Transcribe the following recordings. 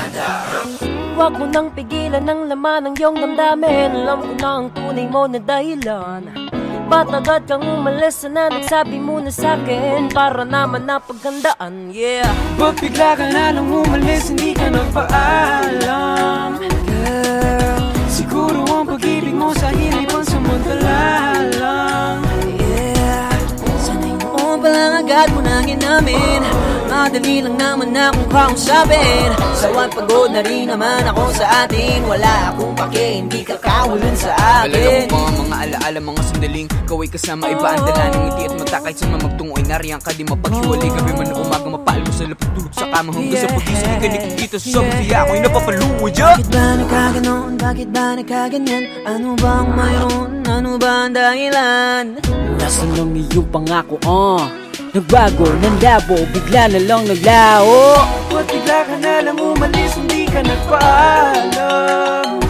Huwag mo nang pigilan ng laman ng iyong damdamin. Alam ko na ang tunay mo na dahilan. Ba't agad kang umalis na nagsabi mo na sa'kin para naman napaghandaan, yeah. Ba't bigla ka na lang umalis, hindi ka nagpaalam? Girl, siguro ang pag-ibig mo sa akin ay pansamantala lang, yeah. Sana'y noon pa lang agad mo nang inamin. Madali lang naman akong kausapin. Sawan pagod na rin naman ako sa atin. Wala akong pake, hindi ka kawalan sa akin. Alam mo mga alaala, mga sandaling kaway kasama, iba ang dala ng ngiti at mata. Kahit saan mamagtungo ay nariyan ka, di mapaghiwalay. Gabi man o umaga, mapahal mo sa lapit tulog sa kama. Hanggang sa puti, sige ka nikikita sa sobrang siya ako'y napapaluwa dyan. Bakit ba nagkaganon? Bakit ba nagkaganyan? Ano ba ang mayroon? Ano ba ang dahilan? Nasaan lang iyong pangako, nagbago ng labo, bigla na lang naglaho. Ba't bigla ka na lang umalis, hindi ka nagpaalam?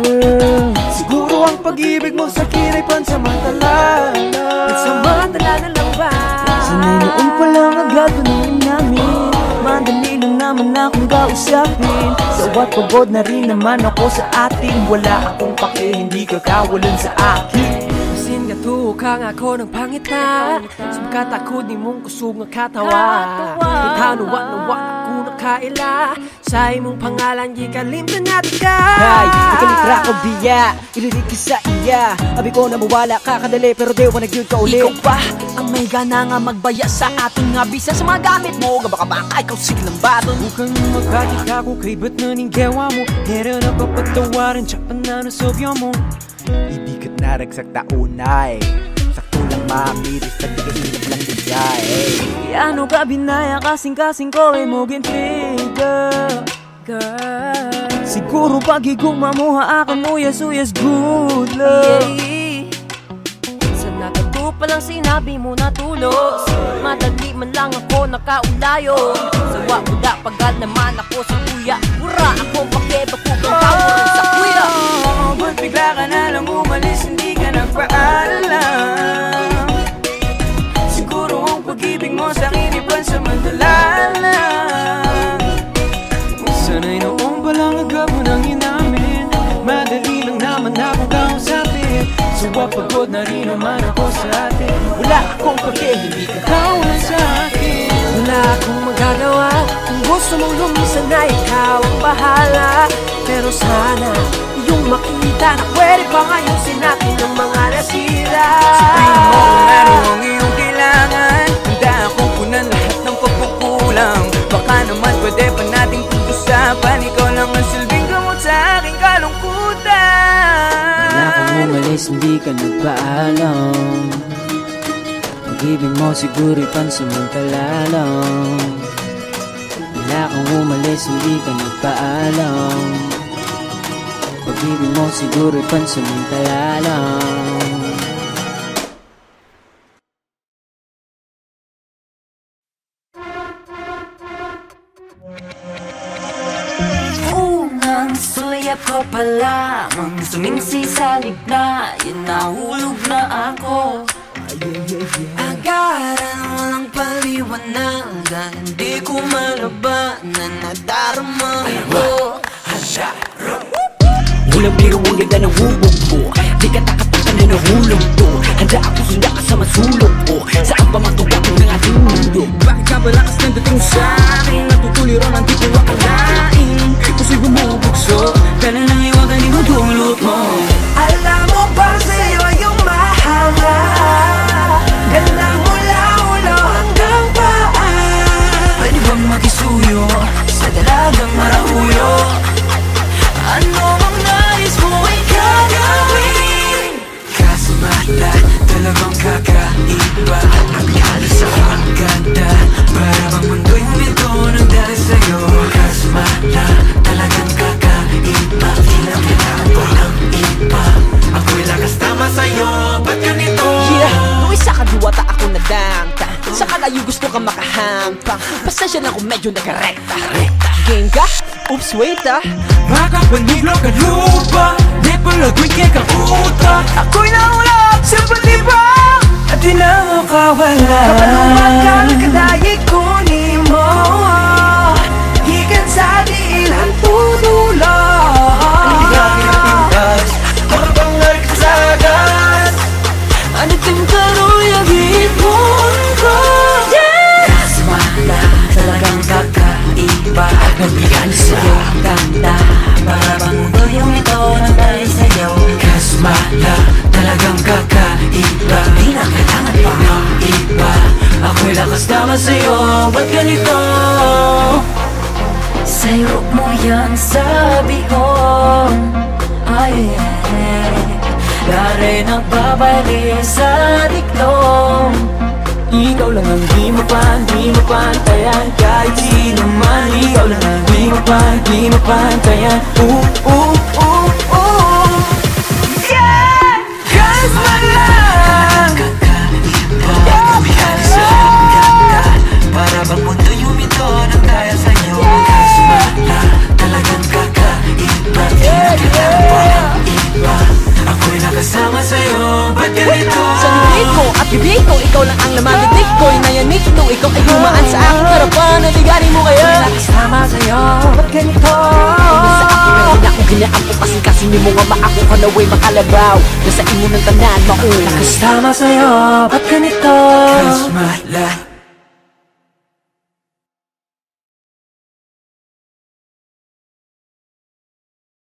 Siguro ang pag-ibig mo sa akin ay pansamantala lang. Pansamantala na lang ba? Sana'y noon pa lang agad paningin namin. Madali lang naman akong kausapin. Sawat pagod na rin naman ako sa atin. Wala akong pake, hindi ka kawalan sa akin. Katuhukang ako ng pangita. Sumkat ako di mong kusog nga katawa. Itanuwa-nawa ako nakaila. Sa imong pangalan, di kalimtan natin ka. Hay, ikalitra ko biya, ilirik sa iya. Abi ko na mawala ka kadali, pero di mo nagyud ka uli. Ikaw ba ang may gana nga magbaya sa ating nga bisa sa mga gamit mo? Gabaka-baka ikaw siglang baton. Bukang magkakit ako kay ba't na ninggawa mo. Pero napapatawaran, tsak pa na nasobyo mo. Ibigat na ragsak taunay, sakto lang mamiris, nagtigainap lang bigay. Ano ka binaya kasing-kasing ko ay mo gintriga, girl. Siguro pag-iguma mo haakan uyas-uyas good love, yeah. Sa natato pa lang sinabi mo natulog. Madali man lang ako nakaulayo. Sawa mo da pagad naman ako sa kuya. Ura ako pakibakog ang tawag sa kuya. Ba't bigla ka na lang umalis, hindi ka nagpaalam? Siguro ang pag-ibig mo sa akin ay pansamantala lang. Sana'y noong pa lang agad mo nang inamin. Madali lang naman akong kausapin. Sawa pagod na rin naman ako sa atin. Wala akong pake, hindi ka kawalan sa akin. Wala akong magagawa. Kung gusto mong lumisan na ikaw ang bahala. Pero sana yung makita na pwede pang ayusin natin ang mga nasira. Sabihin mo kung ano ang iyong kailangan. Handa akong punan lahat ng pagkukulang. Baka naman pwede pa nating pag-usapan. Ikaw lang ang silbing gamot sa aking kalungkutan. Wala kang umalis, hindi ka nagpaalam. Pag-ibig mo siguro'y pansamantala lang. Wala kang umalis, hindi ka nagpaalam. Pag-ibig mo siguro'y pansamantala lang. Unang suyap ko pa lamang sumingsi sa ligna. Yun nahulog na ako. Agaran walang paliwanagan. Hindi ko malabanan. Nadarama ko. Walang biro ang ganda ng hubog ko. Di ka takatakan na nahulog to. Handa ako sunda ka sa masulog ko. Saan pa matugak ng ating mundo? Bakit ka ba lakas ng dating sa akin? Natutuliro ng di ko akalain. Kasi bumubugso ka na lang iwagan di mo dulot mo. Alam mo ba sa'yo yung mahala? Ganda mula ulo hanggang paa. Pwede bang makisuyo sa dalagang marauyo? Ano ang nais mo ay gagawin? Kasmala, talagang kakaiba. Akala sa ang ganda, para bang mundo'y huminto ng dahil sa'yo. Kasmala, talagang kakaiba. Kailangan walang iba. Ako'y lakas tama sa'yo, ba't ganito? Yeah, nung isa ka diwata ako nadamta. Sa kalayo gusto ka makahampang. Pasensya lang kung medyo nakarekta. Game ka? Oops, wait Baka paniglo ka lupa, di pala tuwing kekang utak. Ako'y naulap sa patibang at di na makawala. Kapaluwag ka nagkadayig kunin mo. Higan sa diilan to. yumito ng dahil sa'yo. Kasmala, talagang kakaiba. Di na kailangan pa ng iba. Ako'y lakas naman sa'yo, ba't ganito? Sa hirap mo yan sabi ko, ay lari nagbabalik sa diklong. Ikaw lang ang di mo pantayan. Kahit sino man, ikaw lang ang di mo pantayan. Yeah! Kasmala! Bihari sa ganda. Para bang mundo yumito ng kaya sa'yo. Kasmala, talagang kakaiba. Di na kailangan pa ng iba. Ako'y nakasama sa'yo, ba't ganito? Sa bibig ko at bibig ko, ikaw lang ang laman bibig ko. Inayanig ito, ikaw ay humaan sa aking harapan. Naliganin mo kaya? Ako'y nakasama sa'yo, ba't ganito? Sa akin meron akong ginaan po kasi ni mo nga maako ka na way makalabaw. Nasa imo ng tanan mauna. Nakasama sa'yo, ba't ganito? Kasmala.